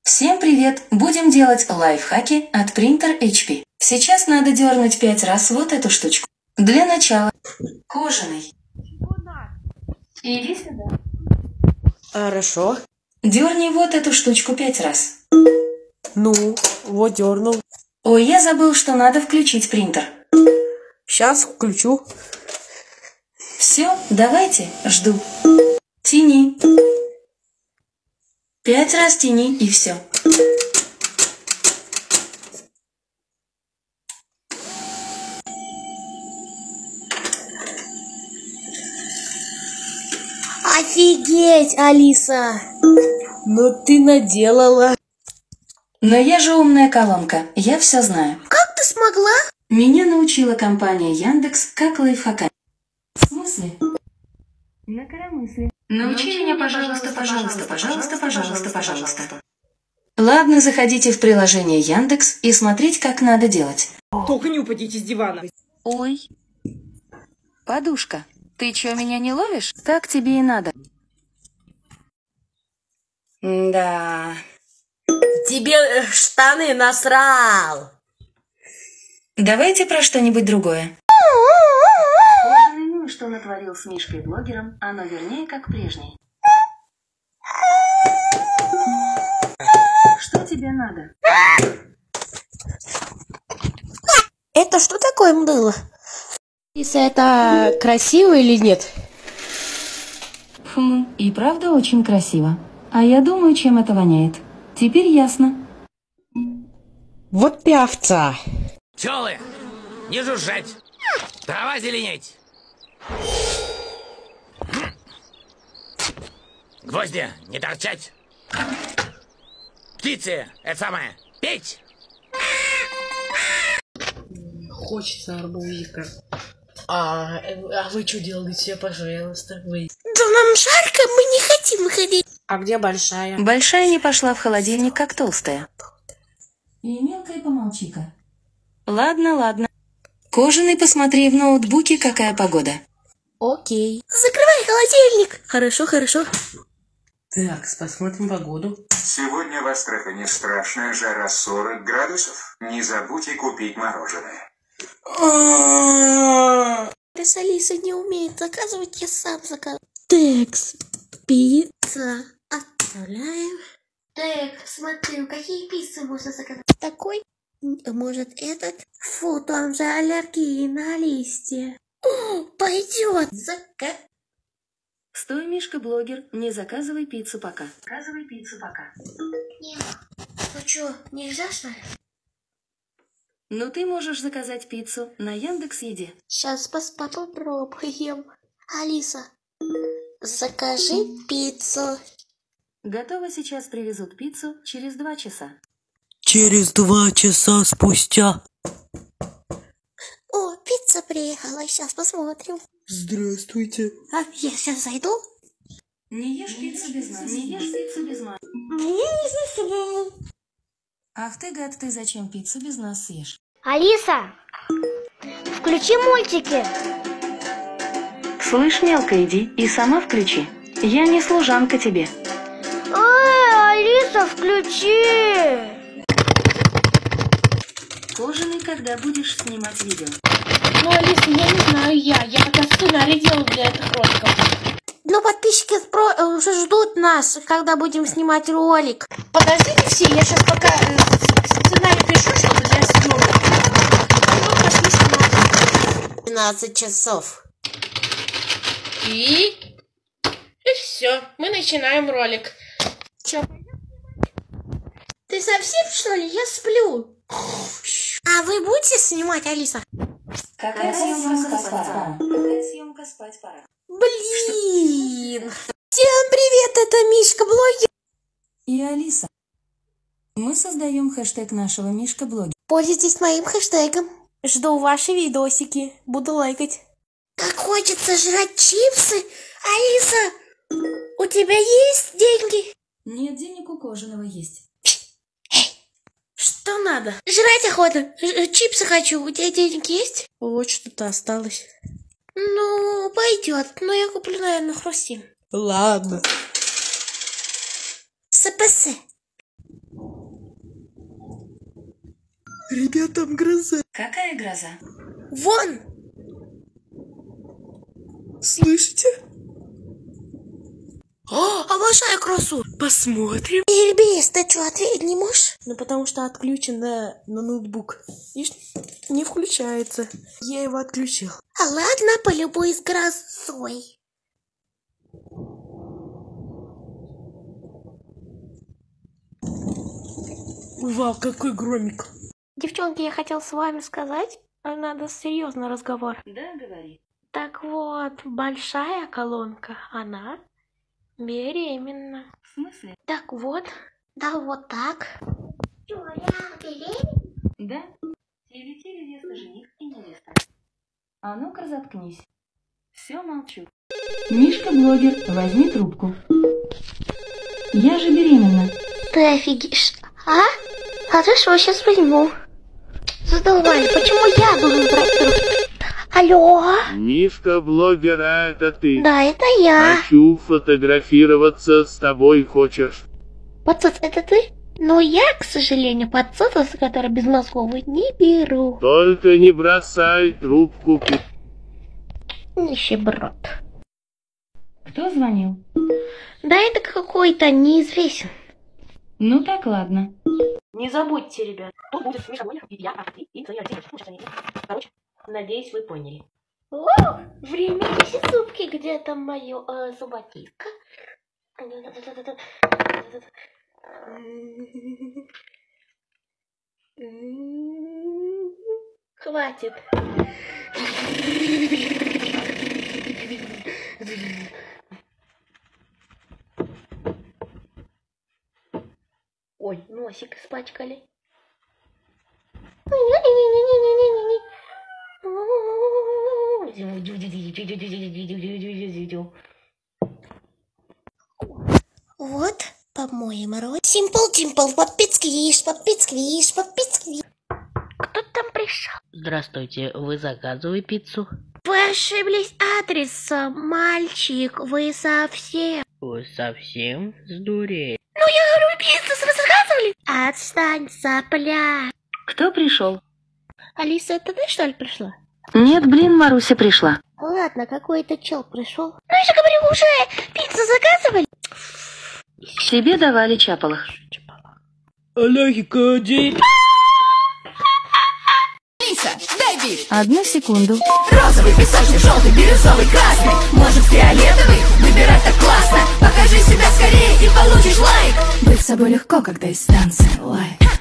Всем привет! Будем делать лайфхаки от Printer HP. Сейчас надо дернуть 5 раз вот эту штучку. Для начала кожаный. Иди сюда. Хорошо. Дерни вот эту штучку 5 раз. Ну, вот дернул. Ой, я забыл, что надо включить принтер. Сейчас включу. Все, давайте, жду. Тяни. 5 раз тяни и все. Офигеть, Алиса! Ну ты наделала. Но я же умная колонка, я все знаю. Как ты смогла? Меня научила компания Яндекс как лайфхаками. В смысле? На коромысле. Научи меня, пожалуйста. Ладно, заходите в приложение Яндекс и смотреть, как надо делать. Только не упадите с дивана. Ой. Подушка, ты чё, меня не ловишь? Так тебе и надо. Да. Тебе штаны насрал. Давайте про что-нибудь другое. Ну, что натворил с Мишкой-блогером, оно вернее как прежнее. Что тебе надо? Это что такое было? Алиса, это красиво или нет? И правда очень красиво. А я думаю, чем это воняет. Теперь ясно. Вот певца. Пчелы, не жужжать, трава зеленеть. Гвозди, не торчать. Птицы, это самое, петь. Хочется арбузика. А вы что делаете, пожалуйста, вы? Да нам жарко, мы не хотим выходить. А где большая? Большая не пошла в холодильник, как толстая. И мелкая помолчи-ка. Ладно. Кожаный, посмотри в ноутбуке, какая погода. Окей. Закрывай холодильник. Хорошо. Так, посмотрим погоду. Сегодня в Астрахани страшная жара 40 градусов. Не забудьте купить мороженое. Раз Алиса не умеет заказывать, я сам заказываю. Текс, пицца. Отправляем. Так, смотрим, какие пиццы можно заказать. Такой? Может, этот? Фу, там же аллергия на листья. О, пойдет. Стой, Мишка-блогер, не заказывай пиццу пока. Нет. Ну что, нельзя, что ли? Но ты можешь заказать пиццу на Яндекс.Еде. Сейчас попробуем. Алиса, закажи пиццу. Готово, сейчас привезут пиццу через 2 часа. Через 2 часа спустя. О, пицца приехала, сейчас посмотрим. Здравствуйте. А, я сейчас зайду. Не ешь пиццу без нас. Ах ты, гад, ты зачем пиццу без нас съешь? Алиса, включи мультики. Слышь, мелко, иди и сама включи. Я не служанка тебе. Алиса, включи. Кожаный, когда будешь снимать видео. Ну, Алиса, я не знаю, я пока сценарий делаю для этих роликов. Ну, подписчики уже ждут нас, когда будем снимать ролик. Подождите все, я сейчас пока сценарий пишу, чтобы для съемок. Потом пошли снимать. 12 часов. И все, мы начинаем ролик. Че? Ты совсем, что ли? Я сплю. А вы будете снимать, Алиса? Какая съемка спать пора? Блин! Всем привет, это Мишка-блогер. И Алиса. Мы создаем хэштег нашего Мишка-блогера. Пользуйтесь моим хэштегом. Жду ваши видосики. Буду лайкать. Как хочется жрать чипсы. Алиса, у тебя есть деньги? Нет, денег у Кожаного есть. Что надо? Жрать охота. Чипсы хочу. У тебя денег есть? Вот что-то осталось. Ну, пойдет. Но я куплю, наверное, хрустим. Ладно. СПС. Ребят, там гроза. Какая гроза? Вон! Слышите? О, обожаю красу! Посмотрим. Ирбис, ты что, ответить не можешь? Ну потому что отключен на ноутбук. Видишь, не включается. Я его отключил. А ладно, полюбуюсь грозой. Вау, какой громик. Девчонки, я хотел с вами сказать, надо серьезный разговор. Да, говори. Так вот, большая колонка, она беременна. В смысле? Так вот, да вот так. Что, я беременна? Да. Тили-тили, веста, жених и невеста. А ну-ка заткнись. Все, молчу. Мишка-блогер, возьми трубку. Я же беременна. Ты офигишь. А? Хорошо, сейчас возьму. Задолбали, почему я должен брать трубку? Алло? Мишка-блогер, а это ты? Да, это я. Хочу фотографироваться с тобой, хочешь? Подсос, это ты? Но я, к сожалению, подсосов, который безмозговый, не беру. Только не бросай трубку. Нищеброд. Кто звонил? Да это какой-то неизвестен. Ну так ладно. Не забудьте, ребят, тут будет Миша Блогер, и я, а ты, и Соня Алексеевна. Короче, надеюсь, вы поняли. О, время зубки, где там мое зубочистка? Хватит. Ой, носик испачкали. Вот, по-моему, рот. Симпл-тимпл, попицквиш, попицквиш, попицквиш. Кто там пришел? Здравствуйте, вы заказываете пиццу? Вы ошиблись адресом, мальчик, вы совсем... Вы совсем сдурели? Ну я говорю, пиццу вы заказывали? Отстань, сопля. Кто пришел? Алиса, это ты что ли пришла? Нет, блин, Маруся пришла. Ладно, какой-то чел пришел. Ну я же говорю, уже пиццу заказывали? Себе давали чапалах. Алёхика, день. Алиса, дай бит. Одну секунду. Розовый, песочный, желтый, бирюзовый, красный. Может, фиолетовый? Выбирать так классно. Покажи себя скорее и получишь лайк. Быть собой легко, когда есть станция лайк.